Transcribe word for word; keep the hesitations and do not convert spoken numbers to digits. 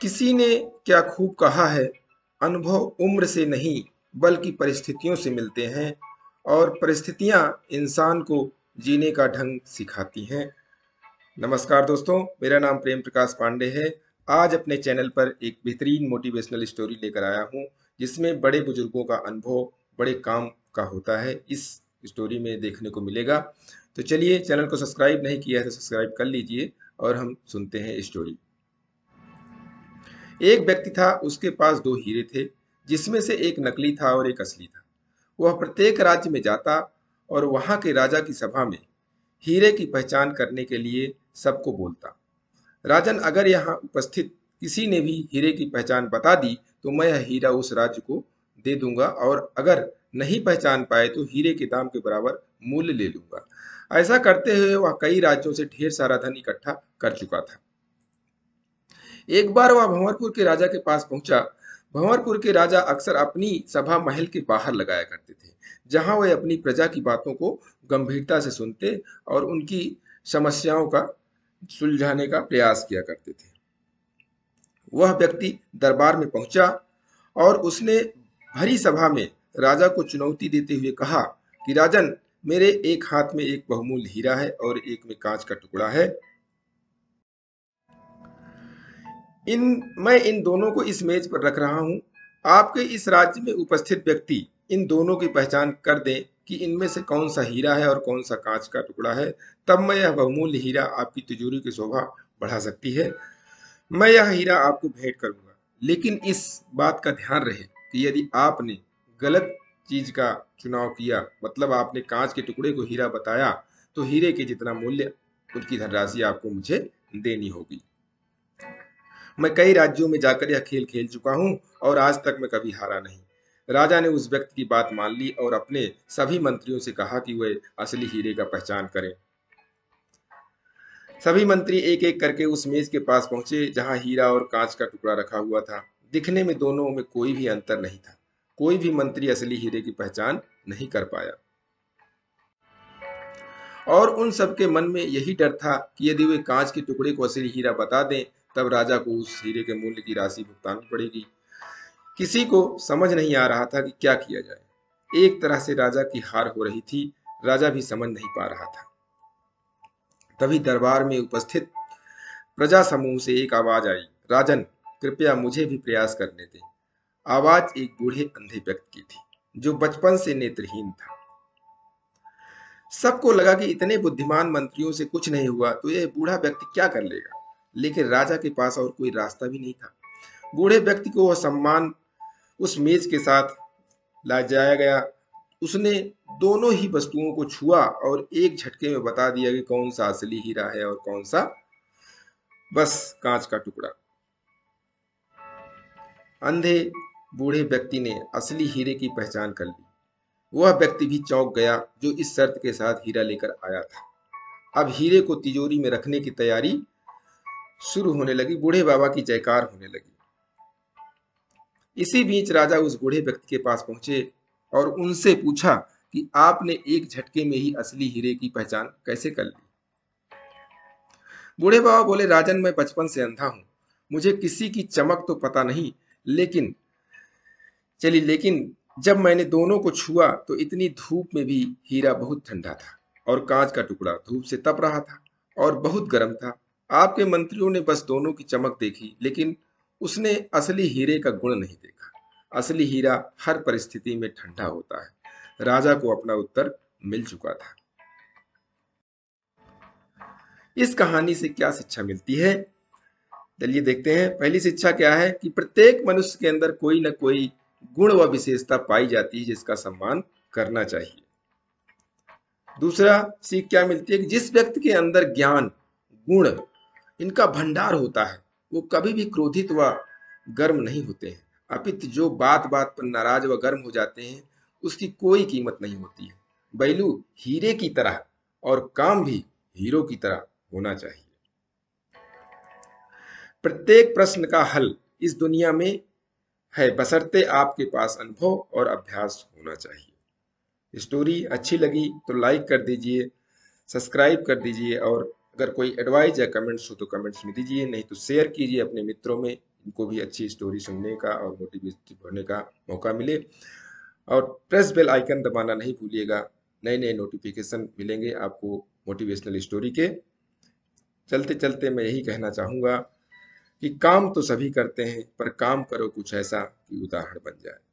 किसी ने क्या खूब कहा है, अनुभव उम्र से नहीं बल्कि परिस्थितियों से मिलते हैं और परिस्थितियां इंसान को जीने का ढंग सिखाती हैं। नमस्कार दोस्तों, मेरा नाम प्रेम प्रकाश पांडे है। आज अपने चैनल पर एक बेहतरीन मोटिवेशनल स्टोरी लेकर आया हूं, जिसमें बड़े बुजुर्गों का अनुभव बड़े काम का होता है। इस स्टोरी में देखने को मिलेगा। तो चलिए, चैनल को सब्सक्राइब नहीं किया है तो सब्सक्राइब कर लीजिए और हम सुनते हैं स्टोरी। एक व्यक्ति था, उसके पास दो हीरे थे, जिसमें से एक नकली था और एक असली था। वह प्रत्येक राज्य में जाता और वहां के राजा की सभा में हीरे की पहचान करने के लिए सबको बोलता, राजन, अगर यहाँ उपस्थित किसी ने भी हीरे की पहचान बता दी तो मैं यह हीरा उस राज्य को दे दूंगा, और अगर नहीं पहचान पाए तो हीरे के दाम के बराबर मूल्य ले लूंगा। ऐसा करते हुए वह कई राज्यों से ढेर सारा धन इकट्ठा कर चुका था। एक बार वह भंवरपुर के राजा के पास पहुंचा। भंवरपुर के राजा अक्सर अपनी सभा महल के बाहर लगाया करते थे, जहां वे अपनी प्रजा की बातों को गंभीरता से सुनते और उनकी समस्याओं का सुलझाने का प्रयास किया करते थे। वह व्यक्ति दरबार में पहुंचा और उसने भरी सभा में राजा को चुनौती देते हुए कहा कि राजन, मेरे एक हाथ में एक बहुमूल्य हीरा है और एक में कांच का टुकड़ा है। इन मैं इन दोनों को इस मेज पर रख रहा हूं। आपके इस राज्य में उपस्थित व्यक्ति इन दोनों की पहचान कर दें कि इनमें से कौन सा हीरा है और कौन सा कांच का टुकड़ा है, तब मैं यह बहुमूल्य हीरा आपकी तिजोरी की शोभा बढ़ा सकती है। मैं यह हीरा आपको भेंट करूंगा, लेकिन इस बात का ध्यान रहे कि यदि आपने गलत चीज का चुनाव किया, मतलब आपने कांच के टुकड़े को हीरा बताया, तो हीरे के जितना मूल्य उनकी धनराशि आपको मुझे देनी होगी। मैं कई राज्यों में जाकर यह खेल खेल चुका हूं और आज तक मैं कभी हारा नहीं। राजा ने उस व्यक्ति की बात मान ली और अपने सभी मंत्रियों से कहा कि वे असली हीरे का पहचान करें। सभी मंत्री एक एक करके उस मेज के पास पहुंचे जहां हीरा और कांच का टुकड़ा रखा हुआ था। दिखने में दोनों में कोई भी अंतर नहीं था। कोई भी मंत्री असली हीरे की पहचान नहीं कर पाया, और उन सबके मन में यही डर था कि यदि वे कांच के टुकड़े को असली हीरा बता दें, तब राजा को उस हीरे के मूल्य की राशि भुगतानी पड़ेगी। किसी को समझ नहीं आ रहा था कि क्या किया जाए। एक तरह से राजा की हार हो रही थी, राजा भी समझ नहीं पा रहा था। तभी दरबार में उपस्थित प्रजा समूह से एक आवाज आई, राजन, कृपया मुझे भी प्रयास करने दें। आवाज एक बूढ़े अंधे व्यक्ति की थी, जो बचपन से नेत्रहीन था। सबको लगा कि इतने बुद्धिमान मंत्रियों से कुछ नहीं हुआ तो यह बूढ़ा व्यक्ति क्या कर लेगा, लेकिन राजा के पास और कोई रास्ता भी नहीं था। बूढ़े व्यक्ति को वह सम्मान उस मेज के साथ ला जाया गया। उसने दोनों ही वस्तुओं को छुआ और एक झटके में बता दिया कि कौन सा असली हीरा है और कौन सा बस कांच का टुकड़ा। अंधे बूढ़े व्यक्ति ने असली हीरे की पहचान कर ली। वह व्यक्ति भी चौंक गया जो इस शर्त के साथ हीरा लेकर आया था। अब हीरे को तिजोरी में रखने की तैयारी शुरू होने लगी। बूढ़े बाबा की जयकार होने लगी। इसी बीच राजा उस बूढ़े व्यक्ति के पास पहुंचे और उनसे पूछा कि आपने एक झटके में ही असली हीरे की पहचान कैसे कर ली। बूढ़े बाबा बोले, राजन, मैं बचपन से अंधा हूं, मुझे किसी की चमक तो पता नहीं, लेकिन चली लेकिन जब मैंने दोनों को छुआ तो इतनी धूप में भी हीरा बहुत ठंडा था और कांच का टुकड़ा धूप से तप रहा था और बहुत गर्म था। आपके मंत्रियों ने बस दोनों की चमक देखी, लेकिन उसने असली हीरे का गुण नहीं देखा। असली हीरा हर परिस्थिति में ठंडा होता है। राजा को अपना उत्तर मिल चुका था। इस कहानी से क्या शिक्षा मिलती है, चलिए देखते हैं। पहली शिक्षा क्या है कि प्रत्येक मनुष्य के अंदर कोई ना कोई गुण व विशेषता पाई जाती है जिसका सम्मान करना चाहिए। दूसरा सीख क्या मिलती है कि जिस व्यक्ति के अंदर ज्ञान, गुण, इनका भंडार होता है, वो कभी भी क्रोधित व गर्म नहीं होते हैं। अपितु जो बात बात पर नाराज व गर्म हो जाते हैं, उसकी कोई कीमत नहीं होती है। बैलू हीरे की तरह और काम भी हीरो की तरह होना चाहिए। प्रत्येक प्रश्न का हल इस दुनिया में है, बशर्ते आपके पास अनुभव और अभ्यास होना चाहिए। स्टोरी अच्छी लगी तो लाइक कर दीजिए, सब्सक्राइब कर दीजिए और अगर कोई एडवाइस या कमेंट्स हो तो कमेंट्स में दीजिए, नहीं तो शेयर कीजिए अपने मित्रों में, इनको भी अच्छी स्टोरी सुनने का और मोटिवेट होने का मौका मिले। और प्रेस बेल आइकन दबाना नहीं भूलिएगा, नए नए नोटिफिकेशन मिलेंगे आपको मोटिवेशनल स्टोरी के। चलते चलते मैं यही कहना चाहूँगा कि काम तो सभी करते हैं, पर काम करो कुछ ऐसा कि उदाहरण बन जाए।